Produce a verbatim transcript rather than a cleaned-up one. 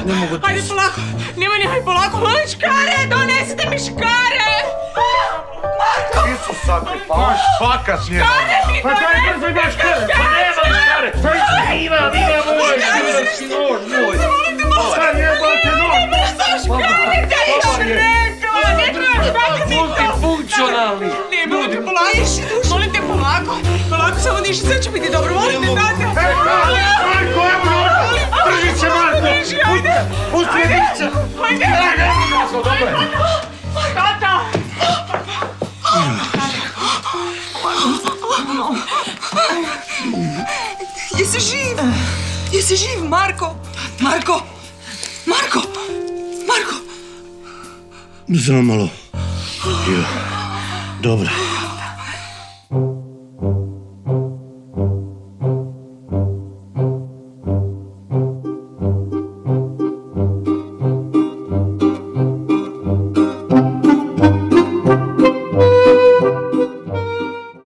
ne mogu ti... Ajde, polako. Nemoj, nemoj, polako. Molim, škare, donesite mi škare. Marko! Isu sad mi, pa on špaka s njema. Škare mi Pa daj brzo imaš škare, pa nema škare. Pa imam, imam moj škarački nož, moj. Sad jebate nož. Škare, da nisam rekla. Ne treba škare mi to. Multifunkcionalni. Ne, molim te, polako. Molim te, polako. Polako, samo ništa, sve će biti dobro. Molim te, date. Marko, evo noža. Drži se, Marko. Ajde. Pusti me dice. Ajde. Tata. Jesi živ? Jesi živ, Marko? Marko? Marko? Marko? Samo malo. Dobro.